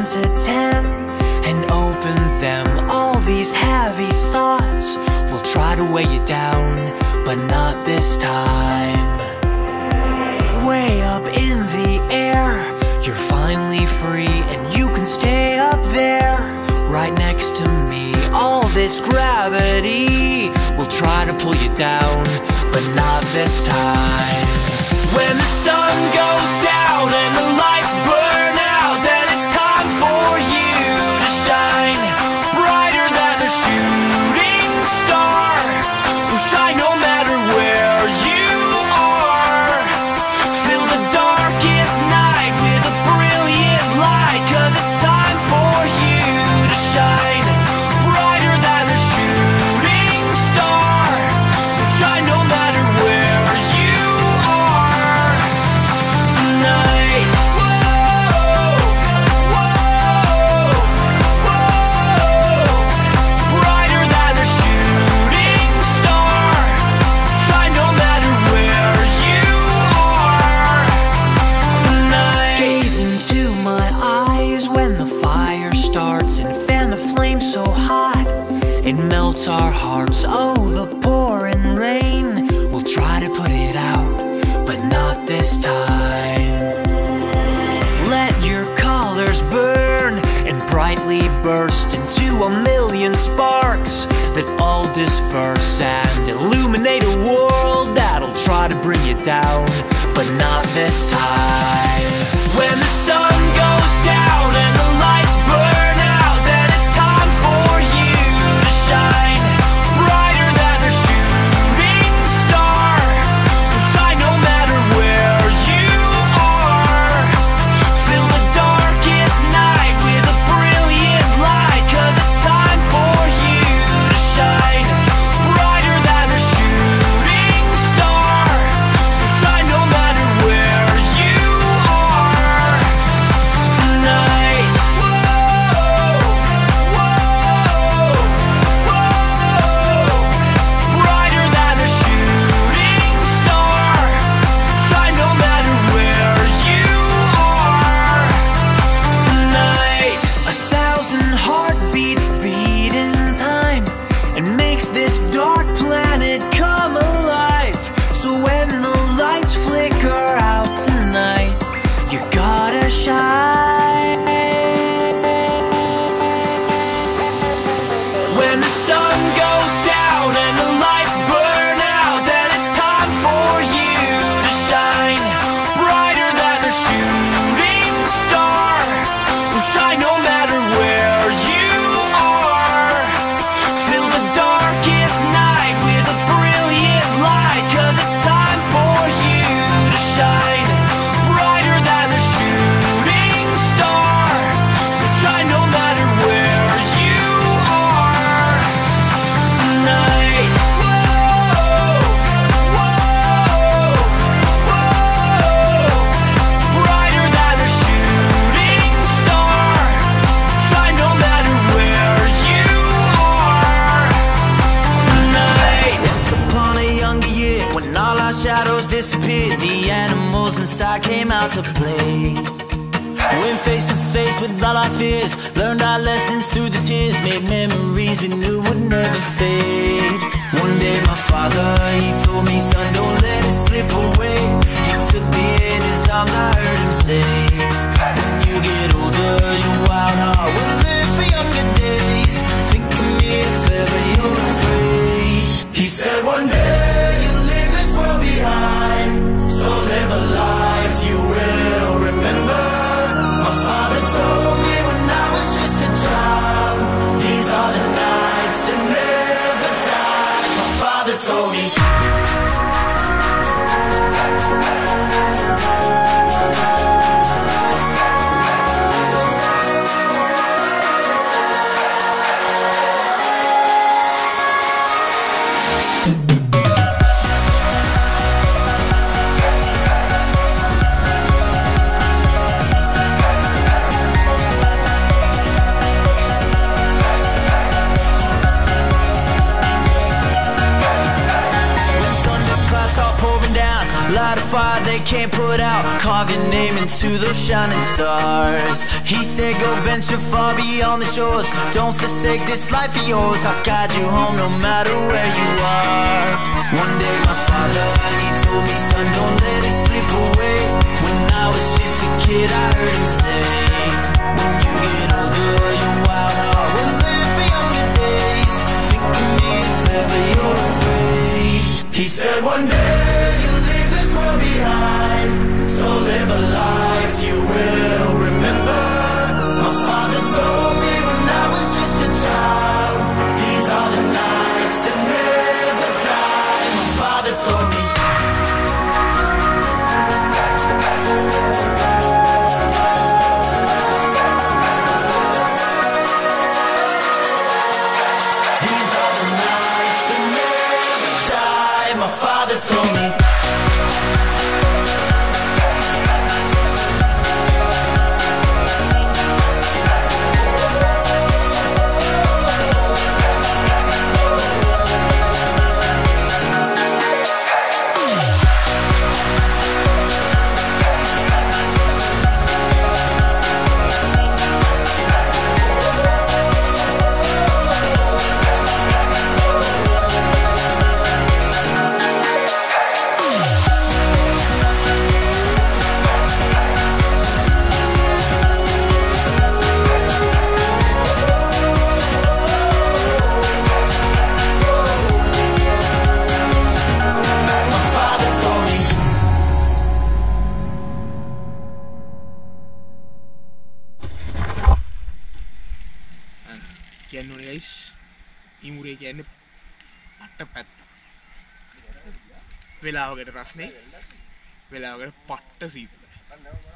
1 to 10 and open them. All these heavy thoughts will try to weigh you down, but not this time. Way up in the air, you're finally free, and you can stay up there right next to me. All this gravity will try to pull you down, but not this time. When the sun goes down and the lights burn out, then it's time for you to shine brighter than a shooting star. So shine no matter where you are. Fill the darkest night with a brilliant light, 'cause it's time for you to shine brighter than a shooting star. So shine no matter where you are tonight. Whoa, whoa, whoa. Brighter than a shooting star. Shine no matter where you are tonight. Gaze into my eyes when the fire starts, and fan the flame so hot it melts our hearts. Oh, the pouring rain will try to put it out, but not this time. Let your colors burn and brightly burst into a million sparks that all disperse and illuminate a world that'll try to bring you down, but not this time. When the sun goes down and the lights burn out, then it's time for you to shine brighter than a shooting star. So shine no matter where you are. Fill the darkest night with a brilliant light, 'cause it's time for you to shine brighter than a shooting star. So shine no matter where you are tonight. Whoa, whoa, whoa. Brighter than a shooting star. Shine no matter where you are tonight. 1,000 heartbeats beat in time and makes this dark planet come alive. So when the lights flicker out tonight, you gotta shine. When the sun goes down and the lights burn out, then it's time for you to shine brighter than a shooting star. So shine no matter where you are. Fill the darkest night with a brilliant light, 'cause it's time for you to shine brighter than a shooting star. So shine no matter where you are tonight. Whoa, whoa, whoa. Brighter than a shooting star. Shine no matter where you are tonight. Once upon a younger year, when all our shadows disappeared, the animals inside came out to play. Went face to face with all our fears, learned our lessons through the tears, made memories we knew would never fade. One day my father, he told me, son, don't let it slip away. He took me in his arms, I heard him say, when you get older, your wild heart will live for younger days. Think of me if ever you're afraid. He said one day you'll leave this world behind, so live a life you will remember. My father told me when I was just a child, these are the nights that never die. My father told me. can't put out. Carve your name into those shining stars. He said go venture far beyond the shores. Don't forsake this life of yours. I'll guide you home no matter where you are. One day my father, he told me, son, don't let it slip away. When I was just a kid, I heard him say, when you get older, your wild heart will live for younger days. Think of me if ever you're afraid. He said one day you'll leave this world behind, so live a life you will remember. My father told me when I was just a child, these are the nights that never die. My father told me. These are the nights that never die. My father told me. Meemure කියන්නේ පට්ට පැත්ත. වෙලාවකට රස්නේ, වෙලාවකට පට්ට සීතල.